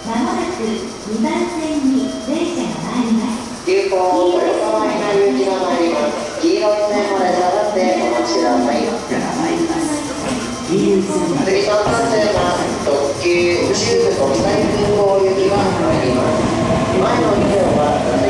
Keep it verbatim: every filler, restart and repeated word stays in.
まもなくにばんせんに電車が参ります。 急行豊川稲荷行きが参ります。黄色い線まで下がってお待ちください。次さんかんせんは特急中部国際空港行きが参ります。前のビデオは